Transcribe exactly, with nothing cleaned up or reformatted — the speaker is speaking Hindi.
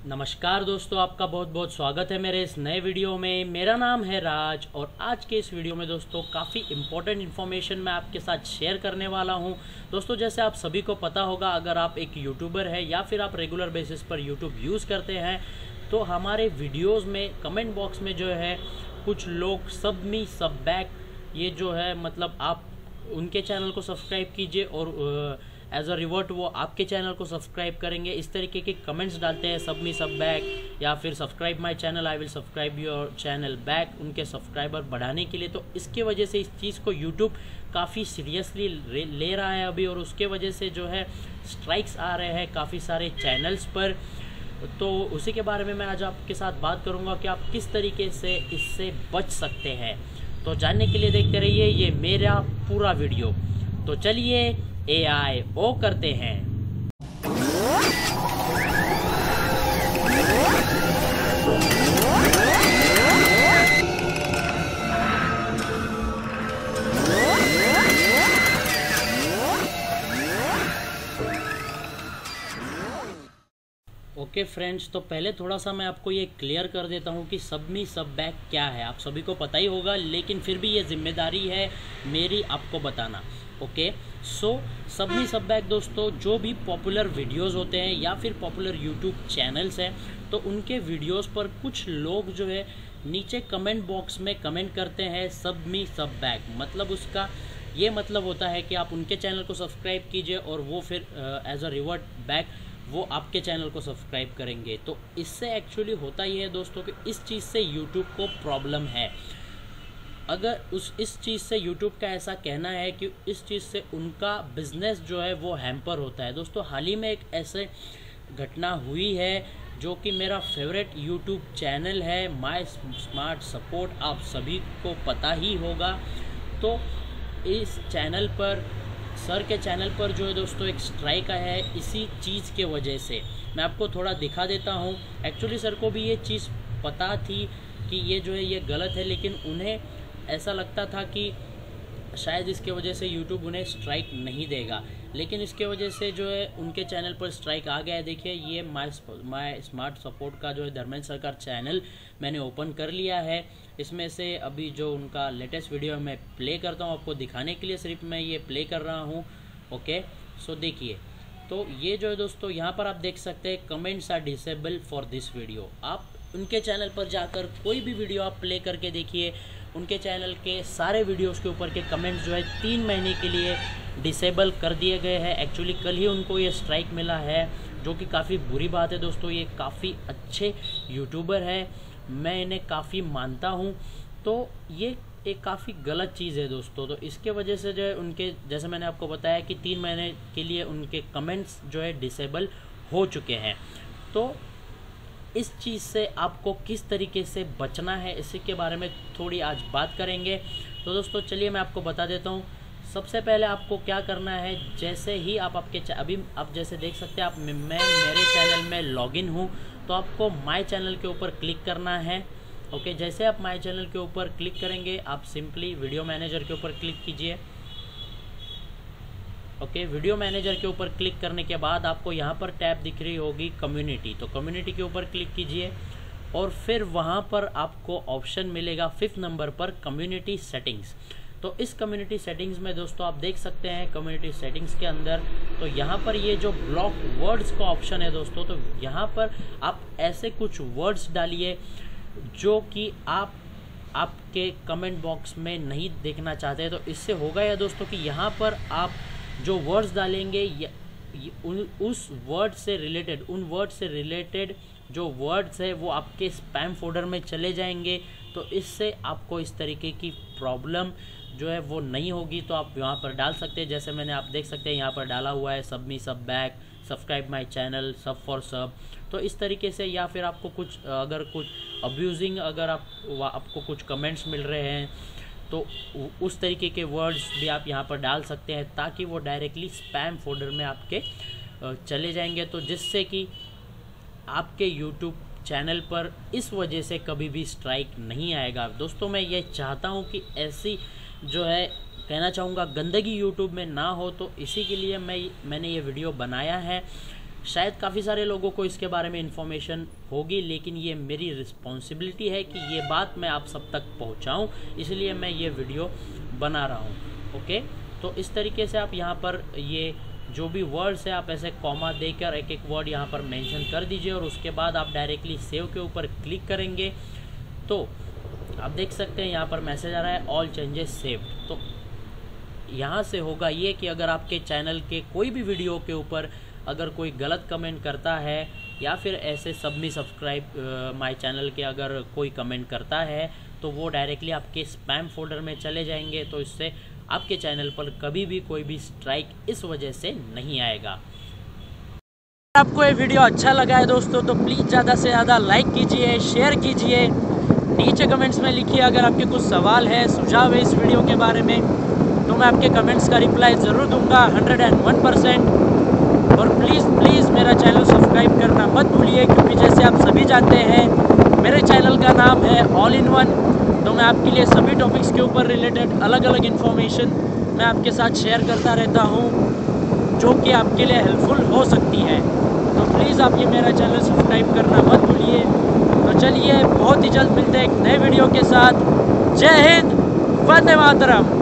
नमस्कार दोस्तों, आपका बहुत बहुत स्वागत है मेरे इस नए वीडियो में। मेरा नाम है राज और आज के इस वीडियो में दोस्तों काफ़ी इम्पोर्टेंट इन्फॉर्मेशन मैं आपके साथ शेयर करने वाला हूं। दोस्तों जैसे आप सभी को पता होगा, अगर आप एक यूट्यूबर है या फिर आप रेगुलर बेसिस पर यूट्यूब यूज़ करते हैं तो हमारे वीडियोज़ में कमेंट बॉक्स में जो है कुछ लोग सब मी सब बैक, ये जो है मतलब आप उनके चैनल को सब्सक्राइब कीजिए और एज अ रिवर्ट वो आपके चैनल को सब्सक्राइब करेंगे, इस तरीके के कमेंट्स डालते हैं, सब मी सब बैक या फिर subscribe my channel, I will subscribe your channel back, उनके सब्सक्राइबर बढ़ाने के लिए। तो इसके वजह से इस चीज़ को यूट्यूब काफ़ी सीरियसली ले रहा है अभी, और उसके वजह से जो है स्ट्राइक्स आ रहे हैं काफ़ी सारे चैनल्स पर। तो उसी के बारे में मैं आज आपके साथ बात करूँगा कि आप किस तरीके से इससे बच सकते हैं। तो जानने के लिए देखते रहिए ये मेरा पूरा वीडियो। तो चलिए ए आई ओ करते हैं। ओके फ्रेंड्स, तो पहले थोड़ा सा मैं आपको ये क्लियर कर देता हूँ कि सब मी सब बैक क्या है। आप सभी को पता ही होगा, लेकिन फिर भी ये जिम्मेदारी है मेरी आपको बताना। ओके सो सब मी सब बैक दोस्तों, जो भी पॉपुलर वीडियोस होते हैं या फिर पॉपुलर यूट्यूब चैनल्स हैं, तो उनके वीडियोस पर कुछ लोग जो है नीचे कमेंट बॉक्स में कमेंट करते हैं सब मी सब बैक। मतलब उसका ये मतलब होता है कि आप उनके चैनल को सब्सक्राइब कीजिए और वो फिर एज अ रिवर्ट बैक वो आपके चैनल को सब्सक्राइब करेंगे। तो इससे एक्चुअली होता ही है दोस्तों कि इस चीज़ से यूट्यूब को प्रॉब्लम है। अगर उस इस चीज़ से यूट्यूब का ऐसा कहना है कि इस चीज़ से उनका बिजनेस जो है वो हैम्पर होता है। दोस्तों हाल ही में एक ऐसे घटना हुई है जो कि मेरा फेवरेट यूट्यूब चैनल है माय स्मार्ट सपोर्ट, आप सभी को पता ही होगा। तो इस चैनल पर, सर के चैनल पर जो है दोस्तों एक स्ट्राइक आया है इसी चीज़ के वजह से। मैं आपको थोड़ा दिखा देता हूँ। एक्चुअली सर को भी ये चीज़ पता थी कि ये जो है ये गलत है, लेकिन उन्हें ऐसा लगता था कि शायद इसके वजह से यूट्यूब उन्हें स्ट्राइक नहीं देगा, लेकिन इसके वजह से जो है उनके चैनल पर स्ट्राइक आ गया है। देखिए ये माय माय स्मार्ट सपोर्ट का जो है धर्मेंद्र सर का चैनल मैंने ओपन कर लिया है। इसमें से अभी जो उनका लेटेस्ट वीडियो मैं प्ले करता हूँ आपको दिखाने के लिए, सिर्फ मैं ये प्ले कर रहा हूँ। ओके सो देखिए, तो ये जो है दोस्तों यहाँ पर आप देख सकते हैं comments are disable for this video. आप उनके चैनल पर जाकर कोई भी वीडियो आप प्ले करके देखिए, उनके चैनल के सारे वीडियोस के ऊपर के कमेंट्स जो है तीन महीने के लिए डिसेबल कर दिए गए हैं। एक्चुअली कल ही उनको ये स्ट्राइक मिला है, जो कि काफ़ी बुरी बात है दोस्तों। ये काफ़ी अच्छे यूट्यूबर है, मैं इन्हें काफ़ी मानता हूँ। तो ये एक काफ़ी गलत चीज़ है दोस्तों। तो इसके वजह से जो है उनके, जैसे मैंने आपको बताया कि तीन महीने के लिए उनके कमेंट्स जो है डिसेबल हो चुके हैं। तो इस चीज़ से आपको किस तरीके से बचना है, इसी के बारे में थोड़ी आज बात करेंगे। तो दोस्तों चलिए मैं आपको बता देता हूँ। सबसे पहले आपको क्या करना है, जैसे ही आप आपके अभी आप जैसे देख सकते हैं आप मैं मेरे चैनल में लॉगिन हूँ, तो आपको माय चैनल के ऊपर क्लिक करना है। ओके, जैसे आप माय चैनल के ऊपर क्लिक करेंगे आप सिंपली वीडियो मैनेजर के ऊपर क्लिक कीजिए। ओके, वीडियो मैनेजर के ऊपर क्लिक करने के बाद आपको यहाँ पर टैब दिख रही होगी कम्युनिटी, तो कम्युनिटी के ऊपर क्लिक कीजिए और फिर वहाँ पर आपको ऑप्शन मिलेगा फिफ्थ नंबर पर कम्युनिटी सेटिंग्स। तो इस कम्युनिटी सेटिंग्स में दोस्तों आप देख सकते हैं कम्युनिटी सेटिंग्स के अंदर, तो यहाँ पर ये जो ब्लॉक वर्ड्स का ऑप्शन है दोस्तों, तो यहाँ पर आप ऐसे कुछ वर्ड्स डालिए जो कि आप आपके कमेंट बॉक्स में नहीं देखना चाहते। तो इससे होगा या दोस्तों कि यहाँ पर आप जो वर्ड्स डालेंगे उन उस वर्ड से रिलेटेड उन वर्ड से रिलेटेड जो वर्ड्स है वो आपके स्पैम फोल्डर में चले जाएंगे। तो इससे आपको इस तरीके की प्रॉब्लम जो है वो नहीं होगी। तो आप यहाँ पर डाल सकते हैं, जैसे मैंने आप देख सकते हैं यहाँ पर डाला हुआ है sub me sub back, subscribe my channel, sub for sub. तो इस तरीके से, या फिर आपको कुछ अगर कुछ अब्यूजिंग अगर आप आपको कुछ कमेंट्स मिल रहे हैं तो उस तरीके के वर्ड्स भी आप यहाँ पर डाल सकते हैं, ताकि वो डायरेक्टली स्पैम फोल्डर में आपके चले जाएंगे। तो जिससे कि आपके यूट्यूब चैनल पर इस वजह से कभी भी स्ट्राइक नहीं आएगा। दोस्तों मैं ये चाहता हूँ कि ऐसी जो है कहना चाहूँगा गंदगी यूट्यूब में ना हो, तो इसी के लिए मैं मैंने ये वीडियो बनाया है। शायद काफ़ी सारे लोगों को इसके बारे में इन्फॉर्मेशन होगी, लेकिन ये मेरी रिस्पॉन्सिबिलिटी है कि ये बात मैं आप सब तक पहुंचाऊं, इसलिए मैं ये वीडियो बना रहा हूं। ओके, तो इस तरीके से आप यहाँ पर ये जो भी वर्ड्स है आप ऐसे कॉमा देकर एक एक वर्ड यहाँ पर मेंशन कर दीजिए और उसके बाद आप डायरेक्टली सेव के ऊपर क्लिक करेंगे तो आप देख सकते हैं यहाँ पर मैसेज आ रहा है ऑल चेंजेस सेव्ड। तो यहाँ से होगा ये कि अगर आपके चैनल के कोई भी वीडियो के ऊपर अगर कोई गलत कमेंट करता है या फिर ऐसे सबमी सब्सक्राइब माय चैनल के अगर कोई कमेंट करता है तो वो डायरेक्टली आपके स्पैम फोल्डर में चले जाएंगे, तो इससे आपके चैनल पर कभी भी कोई भी स्ट्राइक इस वजह से नहीं आएगा। आपको ये वीडियो अच्छा लगा है दोस्तों तो प्लीज़ ज़्यादा से ज़्यादा लाइक कीजिए, शेयर कीजिए, नीचे कमेंट्स में लिखिए अगर आपके कुछ सवाल है, सुझाव है इस वीडियो के बारे में तो मैं आपके कमेंट्स का रिप्लाई ज़रूर दूंगा हंड्रेड एंड वन परसेंट। और प्लीज़ प्लीज़ मेरा चैनल सब्सक्राइब करना मत भूलिए, क्योंकि जैसे आप सभी जानते हैं मेरे चैनल का नाम है ऑल इन वन, तो मैं आपके लिए सभी टॉपिक्स के ऊपर रिलेटेड अलग अलग इन्फॉर्मेशन मैं आपके साथ शेयर करता रहता हूँ जो कि आपके लिए हेल्पफुल हो सकती है। तो प्लीज़ आप ये मेरा चैनल सब्सक्राइब करना मत भूलिए। तो चलिए बहुत ही जल्द मिलते हैं एक नए वीडियो के साथ। जय हिंद, वंदे मातरम।